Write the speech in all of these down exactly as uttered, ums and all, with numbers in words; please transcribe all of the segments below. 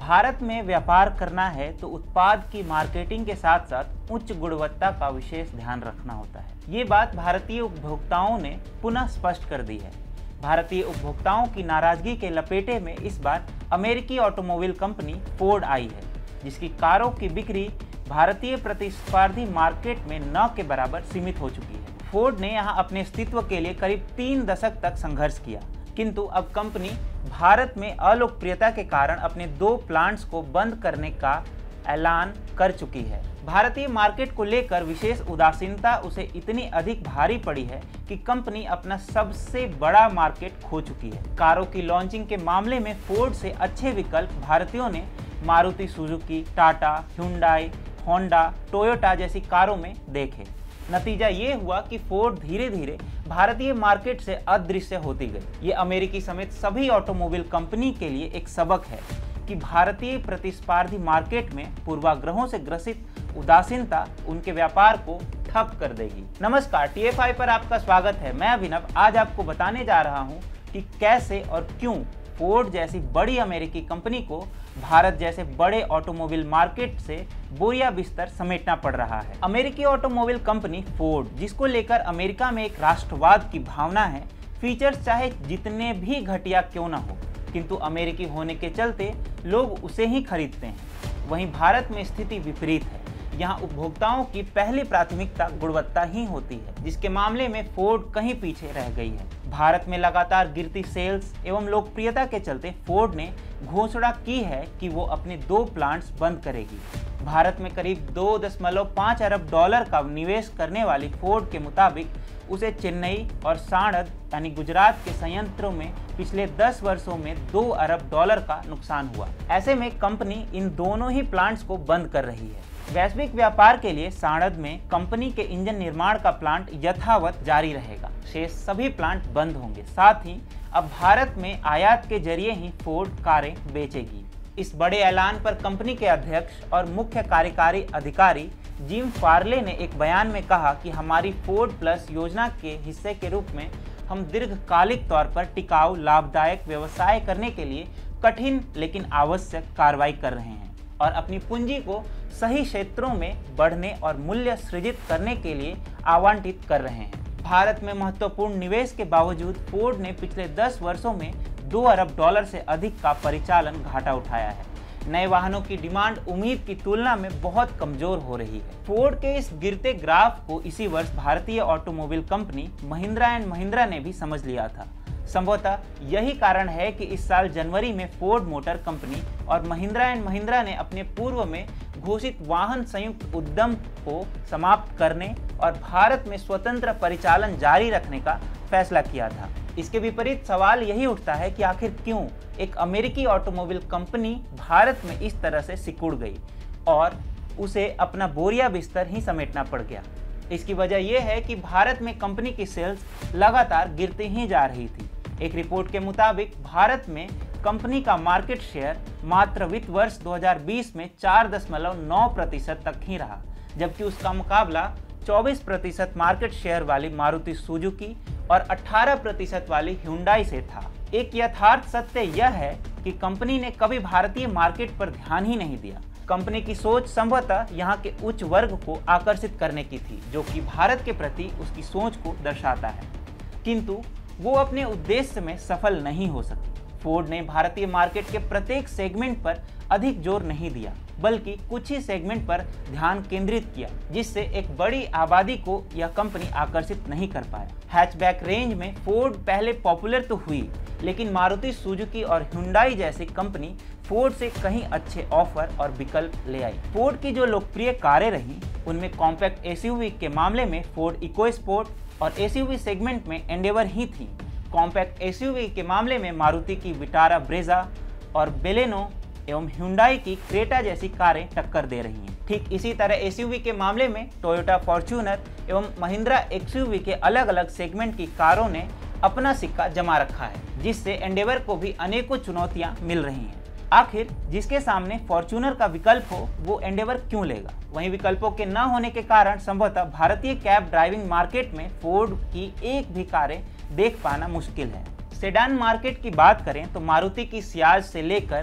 भारत में व्यापार करना है तो उत्पाद की मार्केटिंग के साथ साथ उच्च गुणवत्ता का विशेष ध्यान रखना होता है। ये बात भारतीय उपभोक्ताओं ने पुनः स्पष्ट कर दी है। भारतीय उपभोक्ताओं की नाराजगी के लपेटे में इस बार अमेरिकी ऑटोमोबाइल कंपनी फोर्ड आई है, जिसकी कारों की बिक्री भारतीय प्रतिस्पर्धी मार्केट में न के बराबर सीमित हो चुकी है। फोर्ड ने यहाँ अपने अस्तित्व के लिए करीब तीन दशक तक संघर्ष किया, किंतु अब कंपनी भारत में अलोकप्रियता के कारण अपने दो प्लांट्स को बंद करने का ऐलान कर चुकी है। भारतीय मार्केट को लेकर विशेष उदासीनता उसे इतनी अधिक भारी पड़ी है कि कंपनी अपना सबसे बड़ा मार्केट खो चुकी है। कारों की लॉन्चिंग के मामले में फोर्ड से अच्छे विकल्प भारतीयों ने Maruti Suzuki, Tata, Hyundai, Honda, Toyota जैसी कारों में देखे। नतीजा ये हुआ कि फोर्ड धीरे धीरे भारतीय मार्केट से अदृश्य होती गई। ये अमेरिकी समेत सभी ऑटोमोबाइल कंपनी के लिए एक सबक है कि भारतीय प्रतिस्पर्धी मार्केट में पूर्वाग्रहों से ग्रसित उदासीनता उनके व्यापार को ठप कर देगी। नमस्कार, टी एफ आई पर आपका स्वागत है। मैं अभिनव आज आपको बताने जा रहा हूँ कि कैसे और क्यों फोर्ड जैसी बड़ी अमेरिकी कंपनी को भारत जैसे बड़े ऑटोमोबाइल मार्केट से बोरिया बिस्तर समेटना पड़ रहा है। अमेरिकी ऑटोमोबाइल कंपनी फोर्ड, जिसको लेकर अमेरिका में एक राष्ट्रवाद की भावना है, फीचर्स चाहे जितने भी घटिया क्यों ना हो, किंतु अमेरिकी होने के चलते लोग उसे ही खरीदते हैं। वहीं भारत में स्थिति विपरीत है। यहाँ उपभोक्ताओं की पहली प्राथमिकता गुणवत्ता ही होती है, जिसके मामले में फोर्ड कहीं पीछे रह गई है। भारत में लगातार गिरती सेल्स एवं लोकप्रियता के चलते फोर्ड ने घोषणा की है कि वो अपने दो प्लांट्स बंद करेगी। भारत में करीब दो दशमलव पाँच अरब डॉलर का निवेश करने वाली फोर्ड के मुताबिक उसे चेन्नई और साणद यानी गुजरात के संयंत्रों में पिछले दस वर्षों में दो अरब डॉलर का नुकसान हुआ। ऐसे में कंपनी इन दोनों ही प्लांट्स को बंद कर रही है। वैश्विक व्यापार के लिए साणद में कंपनी के इंजन निर्माण का प्लांट यथावत जारी रहेगा, शेष सभी प्लांट बंद होंगे। साथ ही अब भारत में आयात के जरिए ही फोर्ड कारें बेचेगी। इस बड़े ऐलान पर कंपनी के अध्यक्ष और मुख्य कार्यकारी अधिकारी जिम फार्ले ने एक बयान में कहा कि हमारी फोर्ड प्लस योजना के हिस्से के रूप में हम दीर्घकालिक तौर पर टिकाऊ लाभदायक व्यवसाय करने के लिए कठिन लेकिन आवश्यक कार्रवाई कर रहे हैं और अपनी पूंजी को सही क्षेत्रों में बढ़ने और मूल्य सृजित करने के लिए आवंटित कर रहे हैं। भारत में महत्वपूर्ण निवेश के बावजूद फोर्ड ने पिछले दस वर्षों में दो अरब डॉलर से अधिक का परिचालन घाटा उठाया है। नए वाहनों की डिमांड उम्मीद की तुलना में बहुत कमजोर हो रही है। फोर्ड के इस गिरते ग्राफ को इसी वर्ष भारतीय automobile company Mahindra and Mahindra ने भी समझ लिया था। संभवतः यही कारण है कि इस साल जनवरी में फोर्ड मोटर कंपनी और महिंद्रा एंड महिंद्रा ने अपने पूर्व में घोषित वाहन संयुक्त उद्यम को समाप्त करने और भारत में स्वतंत्र परिचालन जारी रखने का फैसला किया था। इसके विपरीत सवाल यही उठता है कि आखिर क्यों एक अमेरिकी ऑटोमोबाइल कंपनी भारत में इस तरह से सिकुड़ गई और उसे अपना बोरिया बिस्तर ही समेटना पड़ गया। इसकी वजह यह है कि भारत में कंपनी की सेल्स लगातार गिरती ही जा रही थी। एक रिपोर्ट के मुताबिक भारत में कंपनी का मार्केट शेयर मात्र वित्त वर्ष दो हज़ार बीस में चार दशमलव नौ प्रतिशत तक ही रहा, जबकि उसका मुकाबला चौबीस प्रतिशत मार्केट शेयर वाली मारुति सुजुकी और अठारह प्रतिशत वाली ह्युंडई से था। एक यथार्थ सत्य यह है कि कंपनी ने कभी भारतीय मार्केट पर ध्यान ही नहीं दिया। कंपनी की सोच संभवतः यहाँ के उच्च वर्ग को आकर्षित करने की थी, जो कि भारत के प्रति उसकी सोच को दर्शाता है, किंतु वो अपने उद्देश्य में सफल नहीं हो सकी। फोर्ड ने भारतीय मार्केट के प्रत्येक सेगमेंट पर अधिक जोर नहीं दिया, बल्कि कुछ ही सेगमेंट पर ध्यान केंद्रित किया, जिससे एक बड़ी आबादी को यह कंपनी आकर्षित नहीं कर पाया। हैचबैक रेंज में फोर्ड पहले पॉपुलर तो हुई, लेकिन मारुति सुजुकी और ह्युंडई जैसी कंपनी फोर्ड से कहीं अच्छे ऑफर और विकल्प ले आई। फोर्ड की जो लोकप्रिय कारें रहीं, उनमें कॉम्पैक्ट एसयूवी के मामले में फोर्ड इकोस्पोर्ट और एसयूवी सेगमेंट में एंडेवर ही थी। कॉम्पैक्ट एसयूवी के मामले में मारुति की विटारा ब्रेजा और बेलेनो एवं ह्युंडई की क्रेटा जैसी कारें टक्कर दे रही हैं। ठीक इसी तरह एसयूवी के मामले में टोयोटा फॉर्च्यूनर एवं महिंद्रा एक्सयूवी के अलग अलग सेगमेंट की कारों ने अपना सिक्का जमा रखा है, जिससे एंडेवर को भी अनेकों चुनौतियां मिल रही हैं। आखिर जिसके सामने फॉर्च्यूनर का विकल्प हो, वो एंडेवर क्यों लेगा? वहीं विकल्पों के न होने के कारण संभवतः भारतीय कैब ड्राइविंग मार्केट में फोर्ड की एक भी कारें देख पाना मुश्किल है। सेडान मार्केट की बात करें तो मारुति की सियाज से लेकर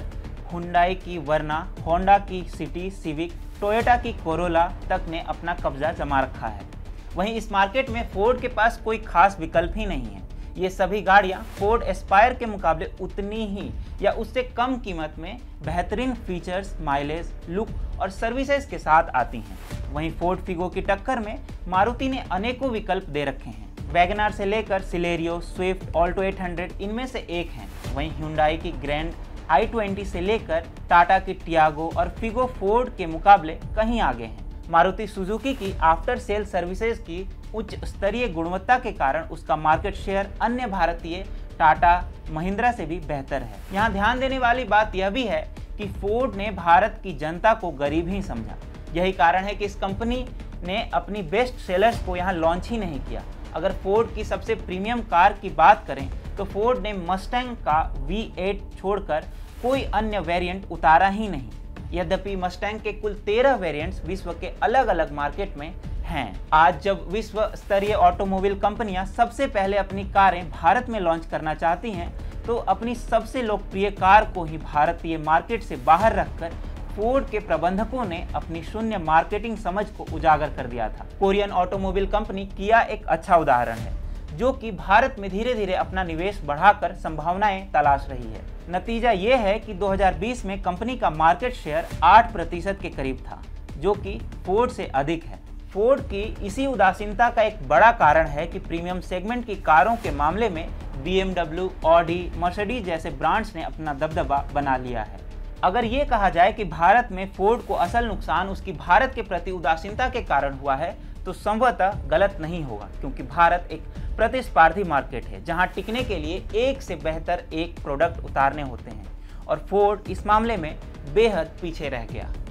हुंडई की वर्ना, होंडा की सिटी सिविक, टोयोटा की कोरोला तक ने अपना कब्जा जमा रखा है। वहीं इस मार्केट में फोर्ड के पास कोई खास विकल्प ही नहीं है। ये सभी गाड़ियां फोर्ड एस्पायर के मुकाबले उतनी ही या उससे कम कीमत में बेहतरीन फीचर्स, माइलेज, लुक और सर्विसेज के साथ आती हैं। वहीं फोर्ड फिगो की टक्कर में मारुति ने अनेकों विकल्प दे रखे हैं। वैगनआर से लेकर सिलेरियो, स्विफ्ट, ऑल्टो आठ सौ इनमें से एक हैं। वहीं हुंडई की ग्रैंड आई ट्वेंटी से लेकर टाटा की टियागो और फिगो फोर्ड के मुकाबले कहीं आगे हैं। मारुति सुजुकी की आफ्टर सेल सर्विसेज की उच्च स्तरीय गुणवत्ता के कारण उसका मार्केट शेयर अन्य भारतीय टाटा, महिंद्रा से भी बेहतर है। यहाँ ध्यान देने वाली बात यह भी है कि फोर्ड ने भारत की जनता को गरीब ही समझा। यही कारण है कि इस कंपनी ने अपनी बेस्ट सेलर्स को यहाँ लॉन्च ही नहीं किया। अगर फोर्ड की सबसे प्रीमियम कार की बात करें तो फोर्ड ने मस्टैंग का वी एट छोड़कर कोई अन्य वेरिएंट उतारा ही नहीं। यद्यपि मस्टैंग के कुल तेरह वेरिएंट्स विश्व के अलग अलग मार्केट में हैं। आज जब विश्व स्तरीय ऑटोमोबाइल कंपनियां सबसे पहले अपनी कारें भारत में लॉन्च करना चाहती हैं, तो अपनी सबसे लोकप्रिय कार को ही भारतीय मार्केट से बाहर रखकर फोर्ड के प्रबंधकों ने अपनी शून्य मार्केटिंग समझ को उजागर कर दिया था। कोरियन ऑटोमोबाइल कंपनी किया एक अच्छा उदाहरण है, जो कि भारत में धीरे धीरे अपना निवेश बढ़ाकर संभावनाएं तलाश रही है। नतीजा ये है कि दो हज़ार बीस में कंपनी का मार्केट शेयर आठ प्रतिशत के करीब था, जो कि फोर्ड से अधिक है। फोर्ड की इसी उदासीनता का एक बड़ा कारण है कि प्रीमियम सेगमेंट की कारों के मामले में B M W, Audi, Mercedes जैसे ब्रांड्स ने अपना दबदबा बना लिया है। अगर ये कहा जाए कि भारत में फोर्ड को असल नुकसान उसकी भारत के प्रति उदासीनता के कारण हुआ है, तो संभवतः गलत नहीं होगा, क्योंकि भारत एक प्रतिस्पर्धी मार्केट है जहां टिकने के लिए एक से बेहतर एक प्रोडक्ट उतारने होते हैं और फोर्ड इस मामले में बेहद पीछे रह गया।